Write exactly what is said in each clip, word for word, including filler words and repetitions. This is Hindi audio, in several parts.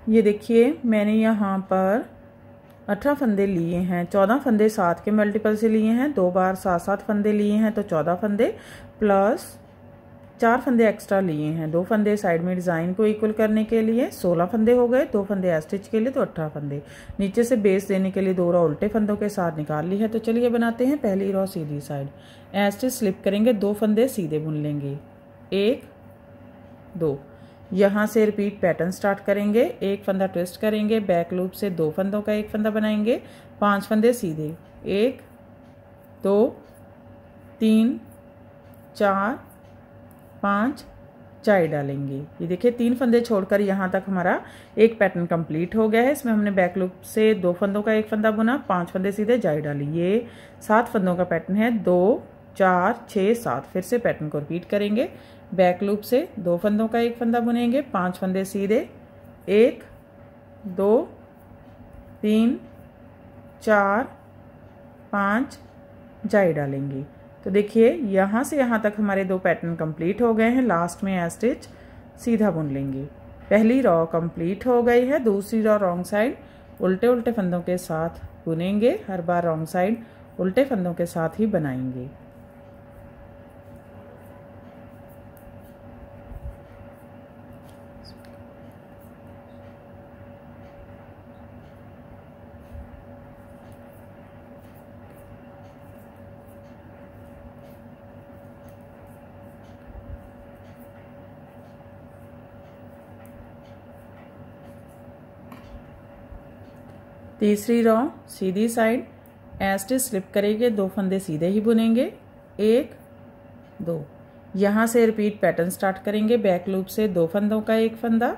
ये देखिए मैंने यहाँ पर अठारह फंदे लिए हैं, चौदह फंदे सात के मल्टीपल से लिए हैं, दो बार सात सात फंदे लिए हैं तो चौदह फंदे प्लस चार फंदे एक्स्ट्रा लिए हैं, दो फंदे साइड में डिज़ाइन को इक्वल करने के लिए सोलह फंदे हो गए, दो फंदे स्टिच के लिए तो अठारह फंदे। नीचे से बेस देने के लिए दो रो उल्टे फंदों के साथ निकाल ली है। तो चलिए बनाते हैं। पहली रो सीधी साइड स्टिच स्लिप करेंगे, दो फंदे सीधे बुन लेंगे, एक दो। यहाँ से रिपीट पैटर्न स्टार्ट करेंगे, एक फंदा ट्विस्ट करेंगे, बैक लूप से दो फंदों का एक फंदा बनाएंगे, पांच फंदे सीधे, एक दो तीन चार पाँच, चाई डालेंगे। ये देखिए तीन फंदे छोड़कर यहाँ तक हमारा एक पैटर्न कंप्लीट हो गया है। इसमें हमने बैक लूप से दो फंदों का एक फंदा बुना, पांच फंदे सीधे, जाई डाली। ये सात फंदों का पैटर्न है, दो चार छः सात। फिर से पैटर्न को रिपीट करेंगे, बैक लूप से दो फंदों का एक फंदा बुनेंगे, पांच फंदे सीधे, एक दो तीन चार पाँच, जाई डालेंगे। तो देखिए यहाँ से यहाँ तक हमारे दो पैटर्न कंप्लीट हो गए हैं। लास्ट में स्टिच सीधा बुन लेंगे। पहली रॉ कंप्लीट हो गई है। दूसरी रॉ रॉन्ग साइड उल्टे उल्टे फंदों के साथ बुनेंगे, हर बार रॉन्ग साइड उल्टे फंदों के साथ ही बनाएंगे। तीसरी रॉ सीधी साइड स्टिच स्लिप करेंगे, दो फंदे सीधे ही बुनेंगे, एक दो। यहाँ से रिपीट पैटर्न स्टार्ट करेंगे, बैक लूप से दो फंदों का एक फंदा,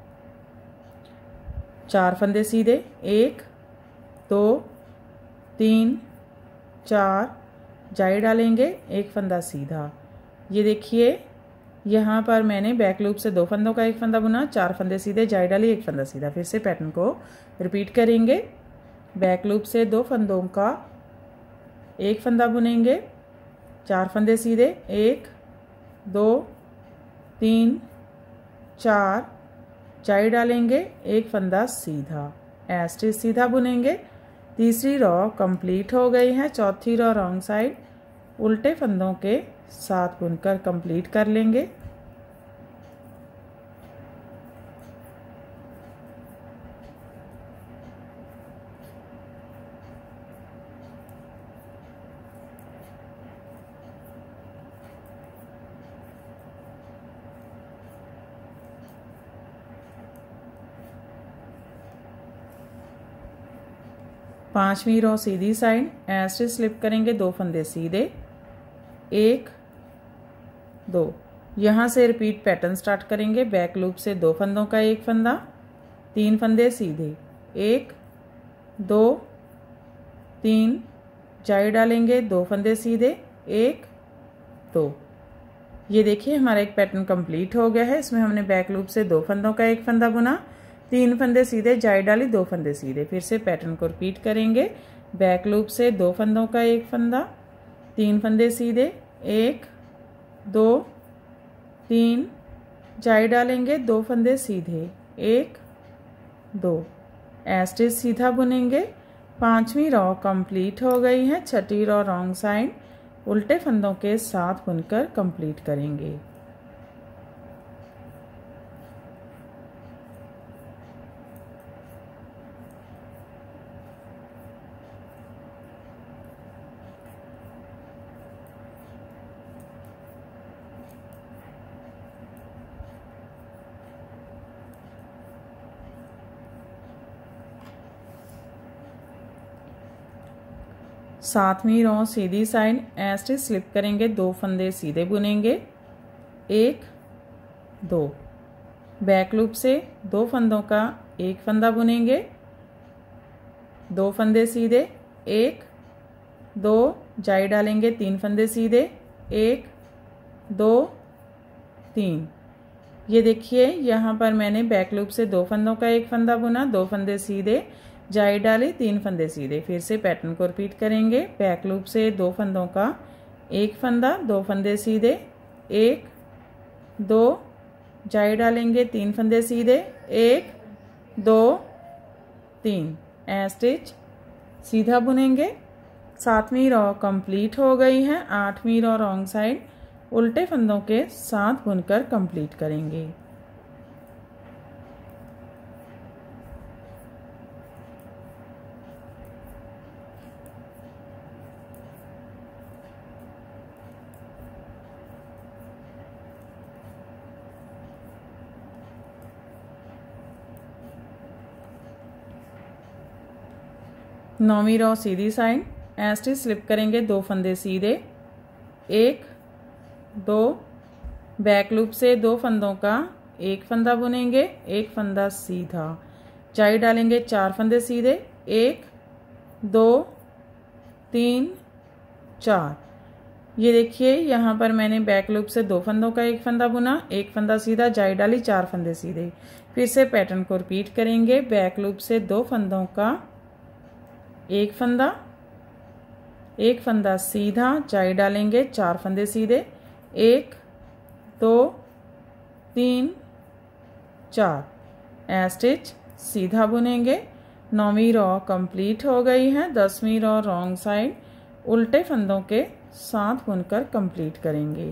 चार फंदे सीधे, एक दो तीन चार, जाई डालेंगे, एक फंदा सीधा। ये देखिए यहाँ पर मैंने बैक लूप से दो फंदों का एक फंदा बुना, चार फंदे सीधे, जाई डाली, एक फंदा सीधा। फिर से पैटर्न को रिपीट करेंगे, बैक लूप से दो फंदों का एक फंदा बुनेंगे, चार फंदे सीधे, एक दो तीन चार, जाई डालेंगे, एक फंदा सीधा, स्टिच सीधा बुनेंगे। तीसरी रॉ कंप्लीट हो गई है। चौथी रॉ रॉन्ग साइड उल्टे फंदों के साथ बुनकर कंप्लीट कर लेंगे। पांचवी रो सीधी साइड स्टिच स्लिप करेंगे, दो फंदे सीधे, एक दो। यहाँ से रिपीट पैटर्न स्टार्ट करेंगे, बैक लूप से दो फंदों का एक फंदा, तीन फंदे सीधे, एक दो तीन, जाई डालेंगे, दो फंदे सीधे, एक दो। ये देखिए हमारा एक पैटर्न कंप्लीट हो गया है। इसमें हमने बैक लूप से दो फंदों का एक फंदा बुना, तीन फंदे सीधे, जाई डाली, दो फंदे सीधे। फिर से पैटर्न को रिपीट करेंगे, बैक लूप से दो फंदों का एक फंदा, तीन फंदे सीधे, एक दो तीन, जाई डालेंगे, दो फंदे सीधे, एक दो, स्टिच सीधा बुनेंगे। पांचवी रॉ कंप्लीट हो गई है। छठी रॉ रॉन्ग साइड उल्टे फंदों के साथ बुनकर कंप्लीट करेंगे। सातवीं रो सीधी साइड स्टिच स्लिप करेंगे, दो फंदे सीधे बुनेंगे, एक दो। बैक लूप से दो फंदों का एक फंदा बुनेंगे, दो फंदे सीधे, एक दो, जाई डालेंगे, तीन फंदे सीधे, एक दो तीन। ये देखिए यहाँ पर मैंने बैक लूप से दो फंदों का एक फंदा बुना, दो फंदे सीधे, जाई डाली, तीन फंदे सीधे। फिर से पैटर्न को रिपीट करेंगे, बैक लूप से दो फंदों का एक फंदा, दो फंदे सीधे, एक दो, जाई डालेंगे, तीन फंदे सीधे, एक दो, तीन, ए स्टिच सीधा बुनेंगे। सातवीं रो कंप्लीट हो गई है। आठवीं रो रॉन्ग साइड उल्टे फंदों के साथ बुनकर कंप्लीट करेंगे। नौवीं रो सीधी साइड ए स्टिच स्लिप करेंगे, दो फंदे सीधे, एक, दो, बैक लूप से दो फंदों का एक फंदा बुनेंगे, एक फंदा सीधा, जाई डालेंगे, चार फंदे सीधे, एक, दो, तीन, चार। ये देखिए यहाँ पर मैंने बैक लूप से दो फंदों का एक फंदा बुना, एक फंदा सीधा, जाई डाली, चार फंदे सीधे। फिर से पैटर्न को रिपीट करेंगे। बैक लूप से दो फंदों का एक फंदा, एक फंदा सीधा, जाई डालेंगे, चार फंदे सीधे, एक, दो, तीन, चार, ए स्टिच सीधा बुनेंगे। नौवीं रो कंप्लीट हो गई है। दसवीं रो रॉन्ग साइड उल्टे फंदों के साथ बुनकर कंप्लीट करेंगे।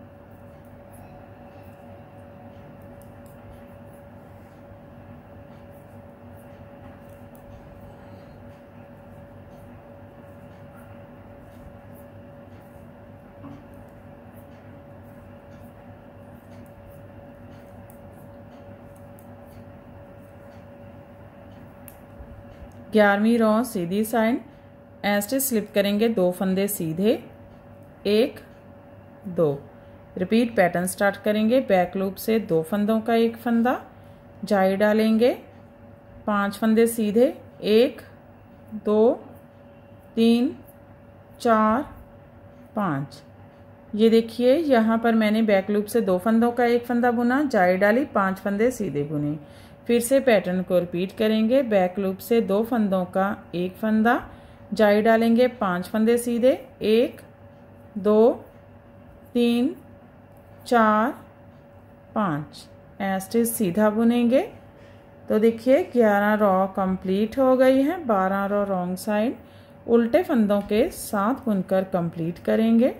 ग्यारहवीं रो सीधी साइड ए स्टिच स्लिप करेंगे, दो फंदे सीधे, एक, दो। रिपीट पैटर्न स्टार्ट करेंगे। बैक लूप से दो फंदों का एक फंदा, जाई डालेंगे, पांच फंदे सीधे, एक, दो, तीन, चार, पाँच। ये देखिए यहाँ पर मैंने बैक लूप से दो फंदों का एक फंदा बुना, जाई डाली, पांच फंदे सीधे बुने। फिर से पैटर्न को रिपीट करेंगे। बैक लूप से दो फंदों का एक फंदा, जाई डालेंगे, पांच फंदे सीधे, एक, दो, तीन, चार, पाँच, ए स्टिच सीधा बुनेंगे। तो देखिए ग्यारह रो कंप्लीट हो गई है। बारह रो रॉन्ग साइड उल्टे फंदों के साथ बुनकर कंप्लीट करेंगे।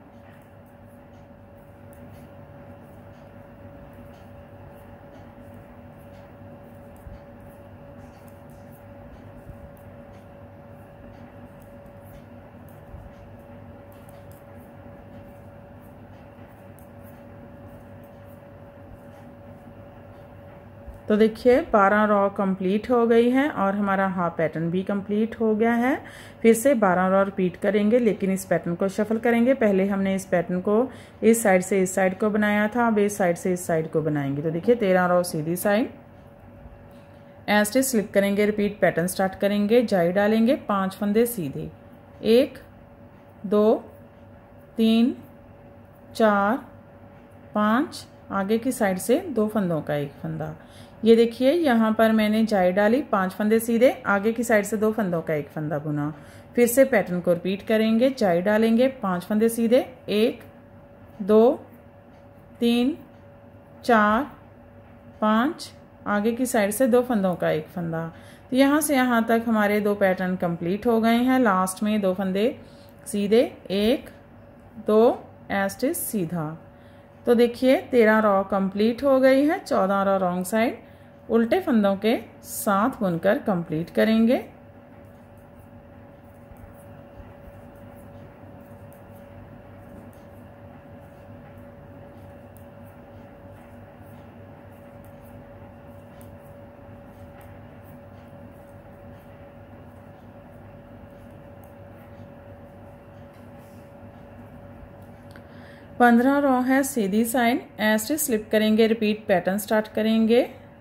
तो देखिए बारह रो कंप्लीट हो गई है और हमारा हाफ पैटर्न भी कंप्लीट हो गया है। फिर से बारह रो रिपीट करेंगे, लेकिन इस पैटर्न को शफल करेंगे। पहले हमने इस पैटर्न को इस साइड से इस साइड को बनाया था, अब इस साइड से इस साइड को बनाएंगे। तो देखिए तेरह रो सीधी साइड ए स्टिच स्लिप करेंगे, रिपीट पैटर्न स्टार्ट करेंगे, जाई डालेंगे, पांच फंदे सीधे, एक, दो, तीन, चार, पाँच, आगे की साइड से दो फंदों का एक फंदा। ये देखिए यहाँ पर मैंने जाई डाली, पांच फंदे सीधे, आगे की साइड से दो फंदों का एक फंदा बुना। फिर से पैटर्न को रिपीट करेंगे। जाई डालेंगे, पांच फंदे सीधे, एक, दो, तीन, चार, पाँच, आगे की साइड से दो फंदों का एक फंदा। तो यहाँ से यहाँ तक हमारे दो पैटर्न कंप्लीट हो गए हैं। लास्ट में दो फंदे सीधे, एक, दो, ए स्टिच सीधा। तो देखिए तेरह रो कंप्लीट हो गई है। चौदह रो रॉन्ग साइड उल्टे फंदों के साथ बुनकर कंप्लीट करेंगे। पंद्रह रो है सीधी साइड ए स्टिच स्लिप करेंगे, रिपीट पैटर्न स्टार्ट करेंगे।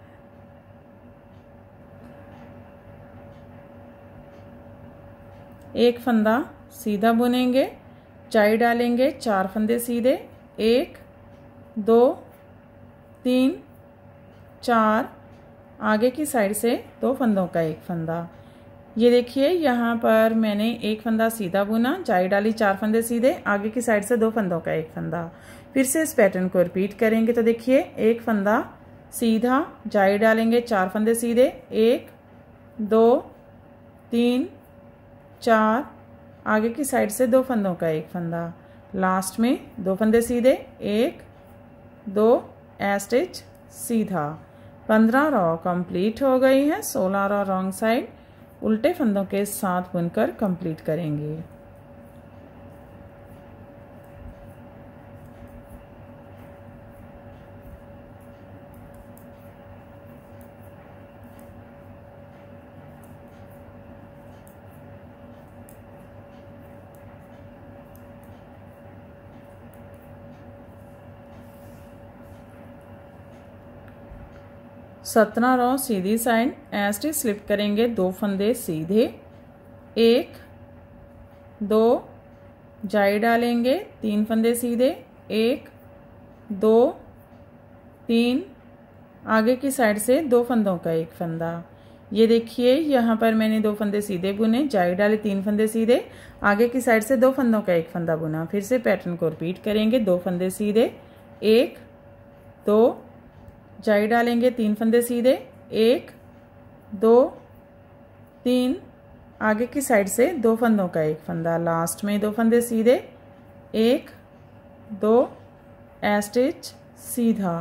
एक फंदा सीधा बुनेंगे, जाई डालेंगे, चार फंदे सीधे, एक, दो, तीन, चार, आगे की साइड से दो फंदों का एक फंदा। ये देखिए यहाँ पर मैंने एक फंदा सीधा बुना, जाई डाली, चार फंदे सीधे, आगे की साइड से दो फंदों का एक फंदा। फिर से इस पैटर्न को रिपीट करेंगे। तो देखिए एक फंदा सीधा, जाई डालेंगे, चार फंदे सीधे, एक दो तीन चार, आगे की साइड से दो फंदों का एक फंदा, लास्ट में दो फंदे सीधे, एक दो ए स्टिच सीधा। पंद्रह रॉ कंप्लीट हो गई हैं। सोलह रॉ रॉन्ग साइड उल्टे फंदों के साथ बुनकर कंप्लीट करेंगे। सत्रह रॉ सीधी साइड ऐसे स्लिप करेंगे, दो फंदे सीधे, एक दो जाई डालेंगे, तीन फंदे सीधे, एक दो तीन, आगे की साइड से दो फंदों का एक फंदा। ये देखिए यहाँ पर मैंने दो फंदे सीधे बुने, जाई डाले, तीन फंदे सीधे, आगे की साइड से दो फंदों का एक फंदा बुना। फिर से पैटर्न को रिपीट करेंगे, दो फंदे सीधे, एक दो जाई डालेंगे, तीन फंदे सीधे, एक दो तीन, आगे की साइड से दो फंदों का एक फंदा, लास्ट में दो फंदे सीधे, एक दो ए स्टिच सीधा।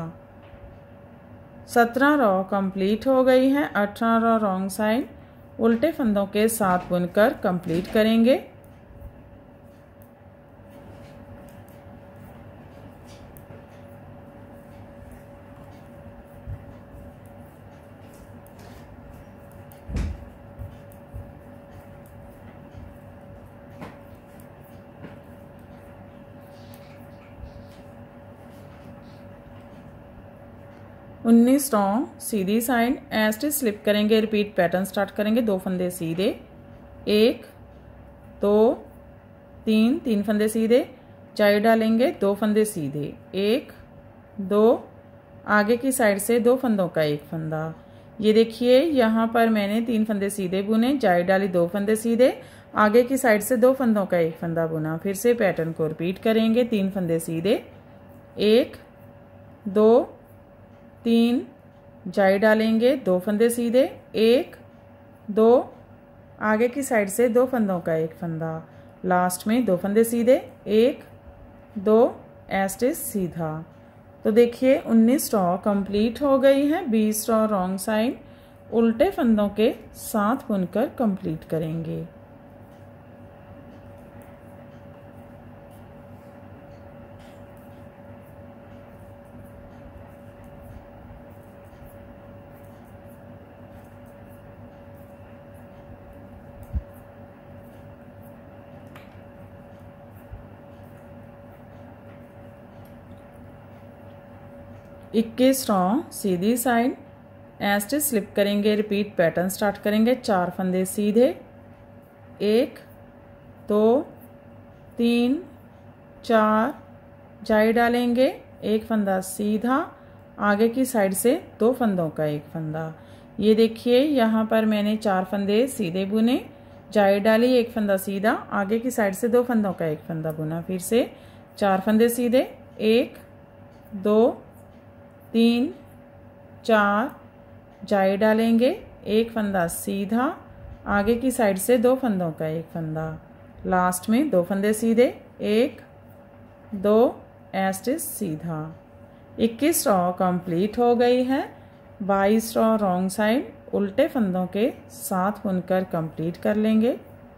सत्रह रॉ कंप्लीट हो गई हैं। अठारह रॉ रॉन्ग साइड उल्टे फंदों के साथ बुनकर कंप्लीट करेंगे। उन्नीस रॉ सीधी साइड ऐसे स्लिप करेंगे, रिपीट पैटर्न स्टार्ट करेंगे, दो फंदे सीधे, एक दो तीन, तीन फंदे सीधे, जाई डालेंगे, दो फंदे सीधे, एक दो, आगे की साइड से दो फंदों का एक फंदा। ये देखिए यहाँ पर मैंने तीन फंदे सीधे बुने, जाई डाली, दो फंदे सीधे, आगे की साइड से दो फंदों का एक फंदा बुना। फिर से पैटर्न को रिपीट करेंगे, तीन फंदे सीधे, एक दो तीन, जाई डालेंगे, दो फंदे सीधे, एक दो, आगे की साइड से दो फंदों का एक फंदा, लास्ट में दो फंदे सीधे, एक दो ए स्टिच सीधा। तो देखिए उन्नीस रॉ कंप्लीट हो गई हैं। बीस रॉ रॉन्ग साइड उल्टे फंदों के साथ बुनकर कंप्लीट करेंगे। इक्कीस रॉ सीधी साइड ऐसे स्लिप करेंगे, रिपीट पैटर्न स्टार्ट करेंगे, चार फंदे सीधे, एक दो तीन चार, जाई डालेंगे, एक फंदा सीधा, आगे की साइड से दो फंदों का एक फंदा। ये देखिए यहाँ पर मैंने चार फंदे सीधे बुने, जाई डाली, एक फंदा सीधा, आगे की साइड से दो फंदों का एक फंदा बुना। फिर से चार फंदे सीधे, एक दो तीन चार, जाई डालेंगे, एक फंदा सीधा, आगे की साइड से दो फंदों का एक फंदा, लास्ट में दो फंदे सीधे, एक दो ए स्टिच सीधा। इक्कीस रॉ कंप्लीट हो गई है। बाईस रॉ रॉन्ग साइड उल्टे फंदों के साथ बुनकर कंप्लीट कर लेंगे।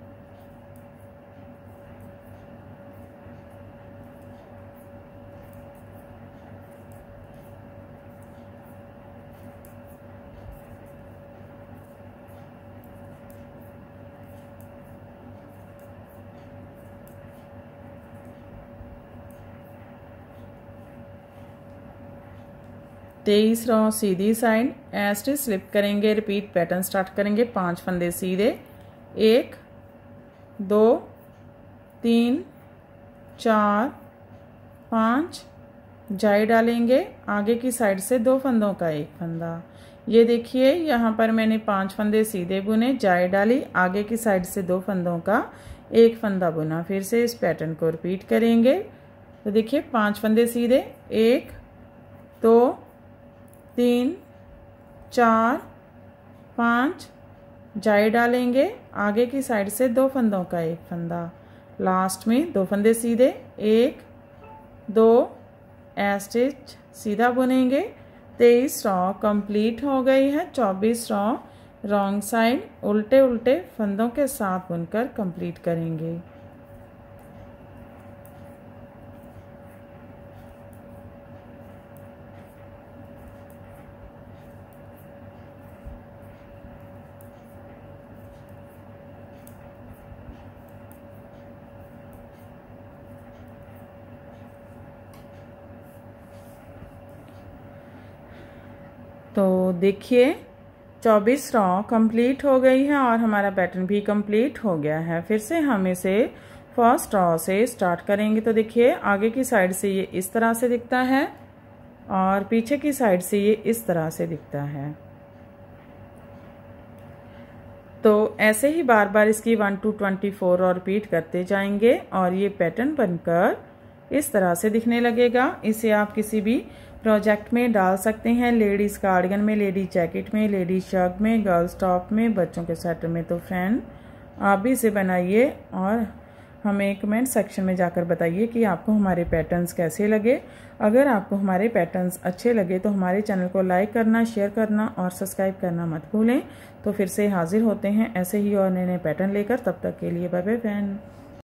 तेईस रॉ सीधी साइड ऐसे स्लिप करेंगे, रिपीट पैटर्न स्टार्ट करेंगे, पांच फंदे सीधे, एक दो तीन चार पाँच, जाई डालेंगे, आगे की साइड से दो फंदों का एक फंदा। ये देखिए यहाँ पर मैंने पांच फंदे सीधे बुने, जाई डाली, आगे की साइड से दो फंदों का एक फंदा बुना। फिर से इस पैटर्न को रिपीट करेंगे। तो देखिए पांच फंदे सीधे, एक दो तीन, चार, पाँच, जाई डालेंगे। आगे की साइड से दो फंदों का एक फंदा, लास्ट में दो फंदे सीधे, एक, दो, ए स्टिच सीधा बुनेंगे। तेईस रॉ कंप्लीट हो गई है। चौबीस रॉ रॉन्ग साइड उल्टे उल्टे फंदों के साथ बुनकर कंप्लीट करेंगे। तो देखिए चौबीस रॉ कंप्लीट हो गई है और हमारा पैटर्न भी कंप्लीट हो गया है। फिर से हम इसे फर्स्ट रॉ से स्टार्ट करेंगे। तो देखिए आगे की साइड से ये इस तरह से दिखता है और पीछे की साइड से ये इस तरह से दिखता है। तो ऐसे ही बार बार इसकी वन टू ट्वेंटी फोर और रिपीट करते जाएंगे और ये पैटर्न बनकर इस तरह से दिखने लगेगा। इसे आप किसी भी प्रोजेक्ट में डाल सकते हैं, लेडीज़ कार्डिगन में, लेडीज जैकेट में, लेडीज शर्ट में, गर्ल्स टॉप में, बच्चों के स्वेटर में। तो फ्रेंड आप भी इसे बनाइए और हमें कमेंट सेक्शन में जाकर बताइए कि आपको हमारे पैटर्न्स कैसे लगे। अगर आपको हमारे पैटर्न्स अच्छे लगे तो हमारे चैनल को लाइक करना, शेयर करना और सब्सक्राइब करना मत भूलें। तो फिर से हाजिर होते हैं ऐसे ही और नए नए पैटर्न लेकर। तब तक के लिए बाय बाय फ्रेंड।